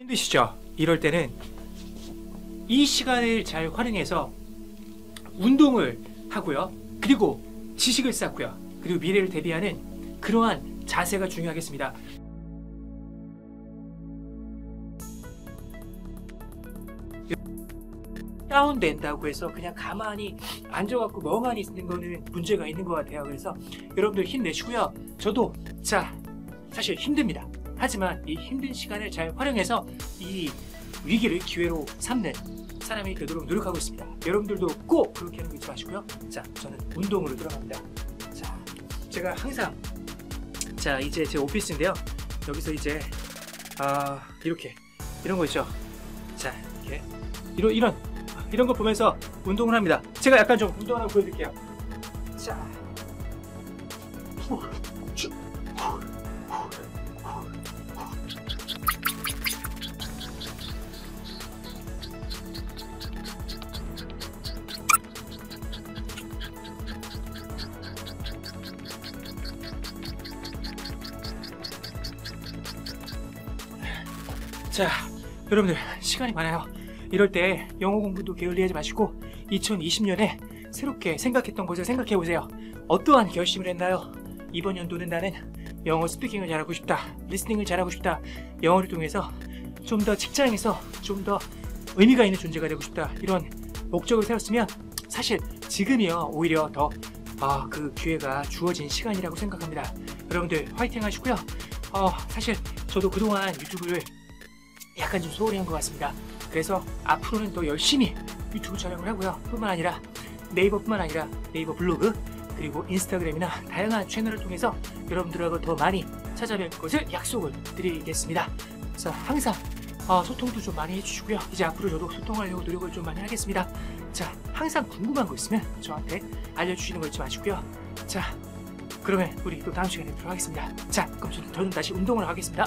힘드시죠? 이럴 때는 이 시간을 잘 활용해서 운동을 하고요. 그리고 지식을 쌓고요. 그리고 미래를 대비하는 그러한 자세가 중요하겠습니다. 다운된다고 해서 그냥 가만히 앉아갖고 멍하니 있는 거는 문제가 있는 것 같아요. 그래서 여러분들 힘내시고요. 저도 사실 힘듭니다. 하지만 이 힘든 시간을 잘 활용해서 이 위기를 기회로 삼는 사람이 되도록 노력하고 있습니다. 여러분들도 꼭 그렇게 하는 거 잊지 마시고요. 자, 저는 운동으로 들어갑니다. 자, 제가 항상 이제 제 오피스인데요. 여기서 이제 이렇게 이런 거 있죠. 자, 이렇게 이런 거 보면서 운동을 합니다. 제가 약간 좀 운동을 한번 보여드릴게요. 자, 자, 여러분들 시간이 많아요. 이럴 때 영어 공부도 게을리하지 마시고 2020년에 새롭게 생각했던 것을 생각해 보세요. 어떠한 결심을 했나요? 이번 연도는 나는 영어 스피킹을 잘하고 싶다, 리스닝을 잘하고 싶다, 영어를 통해서 좀 더 직장에서 좀 더 의미가 있는 존재가 되고 싶다, 이런 목적을 세웠으면 사실 지금이요 오히려 더 그 기회가 주어진 시간이라고 생각합니다. 여러분들 화이팅 하시고요. 사실 저도 그동안 유튜브를 약간 좀 소홀히 한 것 같습니다. 그래서 앞으로는 더 열심히 유튜브 촬영을 하고요. 뿐만 아니라 네이버뿐만 아니라 네이버 블로그 그리고 인스타그램이나 다양한 채널을 통해서 여러분들하고 더 많이 찾아뵐 것을 약속을 드리겠습니다. 그래서 항상 소통도 좀 많이 해주시고요. 이제 앞으로 저도 소통하려고 노력을 좀 많이 하겠습니다. 자, 항상 궁금한 거 있으면 저한테 알려주시는 거 잊지 마시고요. 자, 그러면 우리 또 다음 시간에 뵙도록 하겠습니다. 자, 그럼 저는 다시 운동을 하겠습니다.